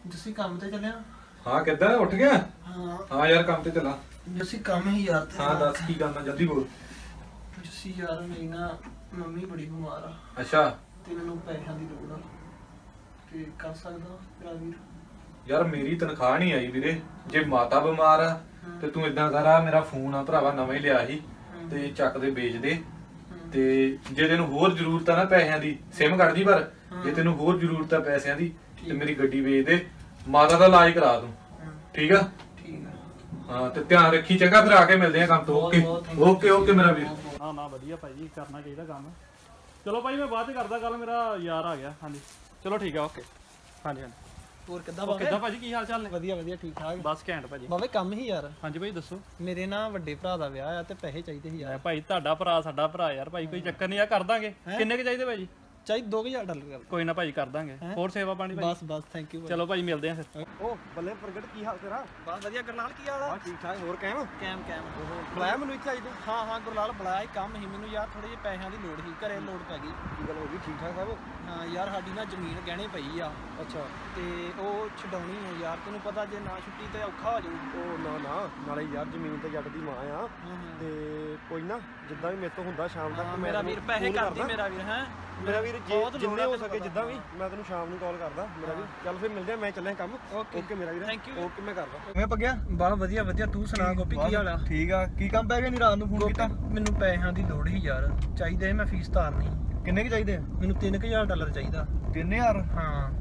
जसी काम ते चलिया। हाँ किधर उठ गया? हाँ यार काम ते चला। जसी काम ही यार। हाँ दस की करना जल्दी बोल। जसी यार मेरी ना मम्मी बड़ी बीमार आ। अच्छा ते मैनू पैसों की लोड़ आ ते कर सकदा मेरा वीर? यार मेरी तनख्वाह नहीं आई वीरे, जे माता बीमार आ ते तू इदां कर, आ मेरा फोन आ भरावा नवां ही लिया ही ते ਚੱਕ ਦੇ ਵੇਚ ਦੇ ਤੇ ਜੇ ਤੈਨੂੰ ਹੋਰ ਜ਼ਰੂਰਤ ਆ ਨਾ ਪੈਸਿਆਂ ਦੀ ਸਿਮ ਕੱਢ ਦੀ, ਪਰ ਜੇ ਤੈਨੂੰ ਹੋਰ ਜ਼ਰੂਰਤ ਆ ਪੈਸਿਆਂ ਦੀ ਤੇ ਮੇਰੀ ਗੱਡੀ ਵੇਚ ਦੇ, ਮਾਤਾ ਦਾ ਇਲਾਜ ਕਰਾ ਦੂੰ। ਠੀਕ ਆ? ਠੀਕ ਆ। ਹਾਂ ਤੇ ਧਿਆਨ ਰੱਖੀ, ਚੰਗਾ ਫਿਰ ਆ ਕੇ ਮਿਲਦੇ ਆ ਕੰਮ ਤੋਂ। ਓਕੇ ਓਕੇ ਓਕੇ ਮੇਰਾ ਵੀਰ। ਨਾ ਨਾ ਵਧੀਆ ਭਾਈ ਜੀ, ਕਰਨਾ ਚਾਹੀਦਾ ਕੰਮ। ਚਲੋ ਭਾਈ ਮੈਂ ਬਾਅਦ ਚ ਕਰਦਾ ਗੱਲ, ਮੇਰਾ ਯਾਰ ਆ ਗਿਆ। ਹਾਂਜੀ ਚਲੋ ਠੀਕ ਆ, ਓਕੇ। ਹਾਂਜੀ ਹਾਂਜੀ ਹੋਰ ਕਿੱਦਾਂ ਕਿੱਦਾਂ ਭਾਜੀ, ਕੀ ਹਾਲ ਚਾਲ ਨੇ? ਵਧੀਆ ਵਧੀਆ ਠੀਕ ਠਾਕ। ਬਸ ਘੈਂਟ ਭਾਜੀ। ਬਾਵੇ ਕੰਮ ਹੀ ਯਾਰ। ਹਾਂਜੀ ਭਾਈ ਦੱਸੋ। ਮੇਰੇ ਨਾ ਵੱਡੇ ਭਰਾ ਦਾ ਵਿਆਹ ਆ ਤੇ ਪੈਸੇ ਚਾਹੀਦੇ ਸੀ ਯਾਰ। ਭਾਈ ਤੁਹਾਡਾ ਭਰਾ ਸਾਡਾ ਭਰਾ ਯਾਰ, ਭਾਈ ਕੋਈ ਚੱਕਰ ਨਹੀਂ ਆ, ਕਰ ਦਾਂਗੇ। ਕਿੰਨੇ ਕੁ ਚਾਹੀਦੇ ਭਾਜੀ? ਚਾਹੀ $2000 ਕਰ। ਕੋਈ ਨਾ ਭਾਈ ਕਰ ਦਾਂਗੇ। ਹੋਰ ਸੇਵਾ ਪਾਣੀ ਭਾਈ? ਬਸ ਬਸ ਥੈਂਕ ਯੂ। ਚਲੋ ਭਾਈ ਮਿਲਦੇ ਆ ਫਿਰ। ਉਹ ਬੱਲੇ ਪ੍ਰਗਟ ਕੀ ਹਾਲ ਤੇਰਾ? ਬਸ ਵਧੀਆ। ਗੁਰਲਾਲ ਕੀ ਹਾਲ ਆ? ਠੀਕ ਠਾਕ। ਹੋਰ ਕੈਮ ਬੁਲਾਇਆ ਮੈਨੂੰ ਇੱਥੇ ਆਈ ਤੂੰ? ਹਾਂ ਹਾਂ ਗੁਰਲਾਲ ਬੁਲਾਇਆ, ਕੰਮ ਸੀ ਮੈਨੂੰ ਯਾਰ, ਥੋੜੇ ਜਿਹੇ ਪੈਸਿਆਂ ਦੀ ਲੋੜ ਸੀ, ਘਰੇ ਲੋੜ ਪੈ ਗਈ। ਕੀ ਗੱਲ ਹੋ ਗਈ? ਠੀਕ ਠਾਕ ਸਭ? ਹਾਂ ਯਾਰ ਸਾਡੀ ਨਾ ਜ਼ਮੀਨ ਗਹਿਣੇ ਪਈ ਆ। ਅੱਛਾ। ਤੇ ਉਹ ਛਡਾਉਣੀ ਆ ਯਾਰ, ਤੈਨੂੰ ਪਤਾ ਜੇ ਨਾ ਛੁੱਟੀ ਤੇ ਔਖਾ ਹੋ ਜਾਊ। ਉਹ ਨਾ ਨਾ, ਨਾਲੇ ਯਾਰ ਜ਼ਮੀਨ ਤੇ ਜੱਟ ਦੀ ਮਾਂ ਆ ਤੇ ਕੋਈ ਨਾ ਜਿੱਦਾਂ ਵੀ ਮੇਰੇ ਤੋਂ ਹੁੰਦਾ ਸ਼ਾਮ ਤੱਕ ਮੇਰਾ ਵੀਰ ਪੈਸੇ ਕਰਦੀ। ਮੇਰਾ ਵੀਰ ਹੈ ਮੇਰਾ ਵੀਰ, ਜਿੰਨੇ ਹੋ ਸਕੇ ਜਿੱਦਾਂ ਵੀ ਮੈਂ ਤੈਨੂੰ ਸ਼ਾਮ ਨੂੰ ਕਾਲ ਕਰਦਾ ਮੇਰਾ ਵੀਰ। ਚੱਲ ਫਿਰ ਮਿਲਦੇ ਆ, ਮੈਂ ਚੱਲਿਆ ਕੰਮ। ਓਕੇ ਮੇਰਾ ਵੀਰ, ਥੈਂਕ ਯੂ। ਓਕੇ ਮੈਂ ਕਰਦਾ। ਕਿਵੇਂ ਪੱਗਿਆ? ਬਾ ਵਧੀਆ ਵਧੀਆ। ਤੂੰ ਸੁਣਾ ਗੋਪੀ ਕੀ ਹਾਲ ਆ? ਠੀਕ ਆ। ਕੀ ਕੰਮ ਪੈ ਗਿਆ? ਨਹੀਂ ਰਾਤ ਨੂੰ ਫੋਨ ਕੀਤਾ? ਮੈਨੂੰ ਪੈਸਿਆਂ ਦੀ ਲੋੜ ਸੀ ਯਾਰ, ਚਾਹੀਦੇ ਮੈਂ ਫੀਸ ਤਾਰਨੀ। ਕਿੰਨੇ ਕੁ ਚਾਹੀਦੇ? ਮੈਨੂੰ $3000 ਚਾਹੀਦਾ। 3000? ਹਾਂ।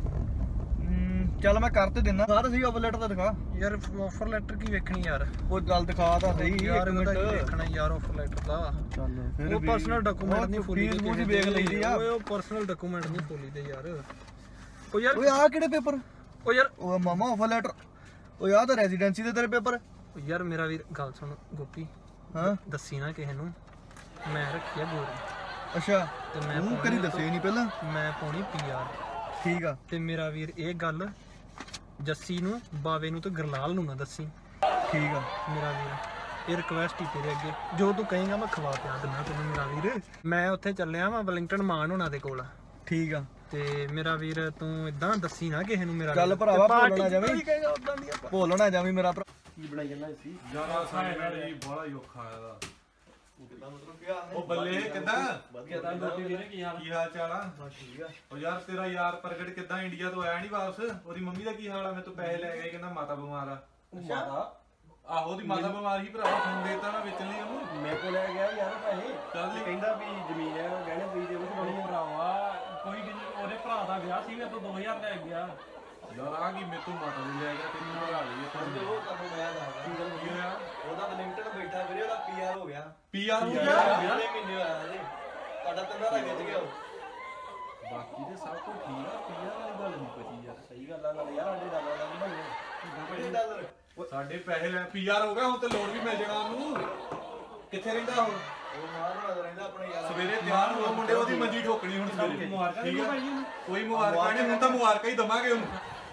ਚੱਲ ਮੈਂ ਕਰ ਤੇ ਦਿੰਦਾ। ਸਾਰਾ ਸੀ ਆਫਰ ਲੈਟਰ ਤਾਂ ਦਿਖਾ ਯਾਰ। ਆਫਰ ਲੈਟਰ ਕੀ ਵੇਖਣੀ ਯਾਰ? ਉਹ ਚੱਲ ਦਿਖਾ ਤਾਂ ਸਹੀ ਯਾਰ, ਮੈਂ ਤਾਂ ਵੇਖਣਾ ਯਾਰ ਆਫਰ ਲੈਟਰ ਦਾ। ਚੱਲ ਉਹ ਪਰਸਨਲ ਡਾਕੂਮੈਂਟ ਨਹੀਂ ਫੋਲੀ ਦੇ। ਫੀਸ ਵੇਖ ਲਈਦੀ ਆ। ਓਏ ਉਹ ਪਰਸਨਲ ਡਾਕੂਮੈਂਟ ਨਹੀਂ ਫੋਲੀ ਦੇ ਯਾਰ। ਉਹ ਯਾਰ ਓਏ ਆ ਕਿਹੜੇ ਪੇਪਰ? ਉਹ ਯਾਰ ਉਹ ਮਾਮਾ ਆਫਰ ਲੈਟਰ। ਉਹ ਯਾਰ ਤਾਂ ਰੈਜ਼ੀਡੈਂਸੀ ਦੇ ਤੇਰੇ ਪੇਪਰ। ਯਾਰ ਮੇਰਾ ਵੀਰ ਗੱਲ ਸੁਣ ਗੋਪੀ। ਹਾਂ ਦੱਸੀ ਨਾ ਕਿਸੇ ਨੂੰ, ਮੈਂ ਰੱਖੀ ਆ ਗੋਰੀ। ਅੱਛਾ ਤੇ ਮੈਂ ਕਰੀ ਦੱਸੇ ਨਹੀਂ ਪਹਿਲਾਂ। ਮੈਂ ਪਾਉਣੀ PR। ਠੀਕ ਆ। ਤੇ ਮੇਰਾ ਵੀਰ ਇਹ ਗੱਲ ਜੱਸੀ ਨੂੰ, ਬਾਵੇ ਨੂੰ ਤੇ ਗਰਲਾਲ ਨੂੰ ਨਾ ਦੱਸੀ। ਠੀਕ ਆ ਮੇਰਾ ਵੀਰ, ਇਹ ਰਿਕਵੈਸਟ ਹੀ ਤੇਰੇ ਅੱਗੇ, ਜੋ ਤੂੰ ਕਹੇਂਗਾ ਮੈਂ ਖਵਾ ਪਿਆ ਦਿੰਦਾ ਤੈਨੂੰ ਮੇਰਾ ਵੀਰ। ਮੈਂ ਉੱਥੇ ਚੱਲਿਆ ਵਾਂ ਵਲਿੰਗਟਨ ਮਾਨ ਹੋਣਾ ਦੇ ਕੋਲ। ਠੀਕ ਆ। ਤੇ ਮੇਰਾ ਵੀਰ ਤੂੰ ਇਦਾਂ ਦੱਸੀ ਨਾ ਕਿਸੇ ਨੂੰ ਮੇਰਾ। ਚੱਲ ਭਰਾਵਾ ਭੁੱਲਣਾ ਜਾਵੀਂ, ਭੁੱਲਣਾ ਜਾਵੀਂ ਮੇਰਾ ਭਰਾ। ਕੀ ਬਣਾਈ ਜਾਂਦਾ ਸੀ ਯਾਰ? ਸਾਡੇ ਜੀ ਬੜਾ ਹੀ ਔਖਾ ਆਇਆ ਦਾ। ਕਿੱਦਾਂ ਮਤਲਬ ਕੀ ਹਾਲ? ਉਹ ਬੱਲੇ ਕਿੱਦਾਂ? ਵਧੀਆ ਤਾਂ ਗੋਪੀ ਵੀਰੇ, ਕੀ ਹਾਲ ਚਾਲ ਆ? ਬਸ ਠੀਕ ਆ। ਉਹ ਯਾਰ ਤੇਰਾ ਯਾਰ ਪ੍ਰਗਟ ਕਿੱਦਾਂ ਇੰਡੀਆ ਤੋਂ ਆਇਆ ਨਹੀਂ ਵਾਪਸ? ਉਹਦੀ ਮੰਮੀ ਦਾ ਕੀ ਹਾਲ ਆ? ਮੈਂ ਤੋਂ ਪੈਸੇ ਲੈ ਗਏ, ਕਹਿੰਦਾ ਮਾਤਾ ਬਿਮਾਰ ਆ। ਮਾਤਾ? ਆਹੋ ਉਹਦੀ ਮਾਤਾ ਬਿਮਾਰ ਸੀ ਭਰਾ, ਫੋਨ ਦੇਤਾ ਨਾ ਵੇਚਣ ਲਈ ਉਹਨੂੰ। ਮੇਰੇ ਕੋਲ ਲੈ ਗਿਆ ਯਾਰ ਪੈਸੇ। ਚੱਲ ਕਹਿੰਦਾ ਵੀ ਜ਼ਮੀਨ ਹੈ ਗਹਿਣੇ ਪਈ ਦੇ ਉਹ ਬਣੀ ਭਰਾਵਾ। ਕੋਈ ਉਹਦੇ ਭਰਾ ਦਾ ਵਿਆਹ ਸੀ, ਮੇਰੇ ਤੋਂ 2000 ਲੈ ਗਿਆ ਯਾਰ। ਆ ਕੀ ਮੇਰੇ ਤੋਂ ਮਾਤਾ ਦੇ ਲੈ ਗਿਆ, ਤੈਨੂੰ ਲਗਾ ਲਈ ਉਹ ਕੰਮ ਮੈਂ ਦੱਸਦਾ। ਕੀ ਗੱਲ ਹੋਇਆ? ਉਹਦਾ ਵਲਿੰਗਟਨ ਬੈਠਾ ਵੀਰੇ, ਉਹਦਾ PR ਹੋ ਗਿਆ। PR ਹੋ ਗਿਆ? ਅਗਲੇ ਮਹੀਨੇ ਹੋਇਆ ਜੀ। ਤੁਹਾਡਾ ਤੰਦਾ ਦਾ ਗਿੱਜ ਗਿਆ। ਬਾਕੀ ਤੇ ਸਭ ਕੁਝ ਠੀਕ ਆ, PR ਵਾਲੀ ਗੱਲ ਨਹੀਂ ਪਈ ਯਾਰ। ਸਹੀ ਗੱਲ ਆ ਨਾਲ ਯਾਰ, ਸਾਡੇ ਡਾਲਰ ਨਹੀਂ ਬਣਨੇ। ਡਾਲਰ ਸਾਡੇ ਪੈਸੇ ਲੈ PR ਹੋ ਗਿਆ, ਹੁਣ ਤੇ ਲੋਨ ਵੀ ਮਿਲ ਜਾਣਾ ਉਹਨੂੰ। ਕਿੱਥੇ ਰਹਿੰਦਾ ਹੁਣ? ਉਹ ਮਾਰ ਬਣਾ ਰਹਿੰਦਾ ਆਪਣੇ ਯਾਰ। ਸਵੇਰੇ ਤਿਆਰ ਹੋ ਮੁੰਡੇ, ਉਹਦੀ ਮੰਜੀ ਠੋਕਣੀ ਹੁਣ ਸਵੇਰੇ। ਠੀਕ ਆ, ਕੋਈ ਮੁਬਾਰਕਾਂ ਨਹੀਂ, ਹੁਣ ਤਾਂ ਮੁਬਾਰਕਾਂ ਹੀ ਦਵਾਂਗੇ ਉਹਨੂੰ।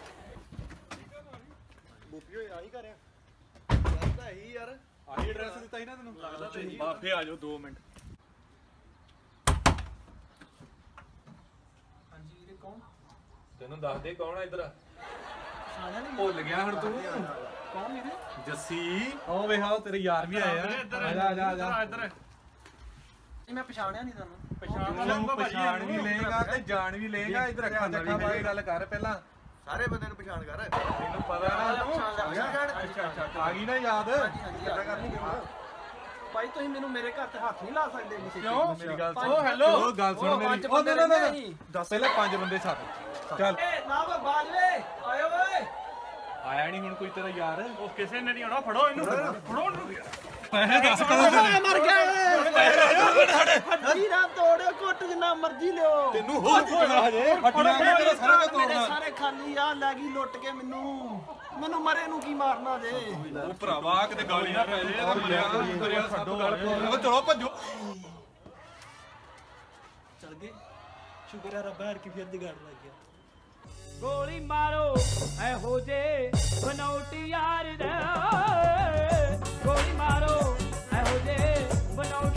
ਗੋਪੀ ਹੋਏ ਆਹੀ ਕਰਿਆ ਯਾਰ, ਤਾਂ ਇਹੀ ਯਾਰ ਆਹੀ ਐਡਰੈਸ ਦਿੱਤਾ ਸੀ ਨਾ ਤੈਨੂੰ? ਲੱਗਦਾ ਤੇ ਮਾਫੇ ਆ ਜਾਓ 2 ਮਿੰਟ। ਹਾਂਜੀ ਵੀਰੇ ਕੌਣ? ਤੈਨੂੰ ਦੱਸ ਦੇ ਕੌਣ ਆ ਇੱਧਰ? ਸਾਲਿਆ ਨਹੀਂ ਭੁੱਲ ਗਿਆ ਹੁਣ ਤੂੰ? ਕੌਣ ਵੀਰੇ? ਜੱਸੀ। ਉਹ ਵੇਖਾ ਤੇਰੇ ਯਾਰ ਵੀ ਆਏ ਆ। ਆ ਜਾ ਇੱਧਰ। ਮੈਂ ਪਛਾਣਿਆ ਨਹੀਂ ਤੁਹਾਨੂੰ। ਪਛਾਣ ਵੀ ਲਏਗਾ ਤੇ ਜਾਣ ਵੀ ਲਏਗਾ। ਇੱਧਰ ਅੱਖਾਂ ਚੱਖਾਂ ਪਾ ਕੇ ਗੱਲ ਕਰ ਪਹਿਲਾਂ। ਸਾਰੇ ਬੰਦੇ ਨੂੰ ਪਛਾਣ ਕਰ। ਤੈਨੂੰ ਪਤਾ ਨਾ ਤੂੰ? ਅੱਛਾ ਆ ਗਈ ਨਾ ਯਾਦ? ਕਿੱਦਾਂ ਕਰਨੀ ਭਾਈ ਤੁਸੀਂ ਮੈਨੂੰ ਮੇਰੇ ਘਰ ਤੇ ਹੱਥ ਨਹੀਂ ਲਾ ਸਕਦੇ। ਕਿਉਂ? ਮੇਰੀ ਗੱਲ ਸੁਣ। ਹੈਲੋ ਉਹ ਗੱਲ ਸੁਣ ਮੇਰੀ। ਉਹ ਨਾ ਦੱਸ ਪਹਿਲਾਂ 5 ਬੰਦੇ ਛੱਡ। ਚੱਲ ਨਾ ਬਾਜਵੇ ਆਇਓ ਓਏ। ਆਇਆ ਨਹੀਂ ਹੁਣ ਕੋਈ ਤੇਰਾ ਯਾਰ? ਉਹ ਕਿਸੇ ਨੇ ਨਹੀਂ ਆਉਣਾ। ਫੜੋ ਇਹਨੂੰ, ਫੜੋ ਇਹਨੂੰ। ਪੈਸੇ ਦੱਸ ਕਦੋਂ ਮਰ ਗਿਆ। ਹੱਡੀ ਨਾ ਤੋੜਿਓ, ਕੁੱਟ ਜਿੰਨਾ ਮਰਜ਼ੀ ਲਿਓ। ਤੈਨੂੰ ਹੋਰ ਕੁੱਟਣਾ ਹਜੇ? ਹੱਡੀਆਂ ਨੇ ਤੇਰਾ ਸਾਰਾ ਕੁਝ ਤੋੜਨਾ। ਸਾਰੇ ਖਾਲੀ ਆ, ਲੈ ਗਈ ਲੁੱਟ ਕੇ ਮੈਨੂੰ ਮਰੇ ਨੂੰ ਕੀ ਮਾਰਨਾ ਜੇ? ਉਹ ਭਰਾਵਾ ਕਿਤੇ ਗਾਲੀ ਨਾ ਪੈ ਜੇ। ਉਹ ਚਲੋ ਭੱਜੋ। ਚਲ ਗਏ। ਸ਼ੁਕਰ ਹੈ ਰੱਬਾ ਹਰ ਕੀ ਫਿਰ ਜਗਾੜ ਲੱਗ ਗਿਆ। ਗੋਲੀ ਮਾਰੋ ਇਹੋ ਜੇ ਬਨੌਟ ਯਾਰ ਦਾ, ਗੋਲੀ ਮਾਰੋ ਇਹੋ ਜੇ ਬਨੌਟ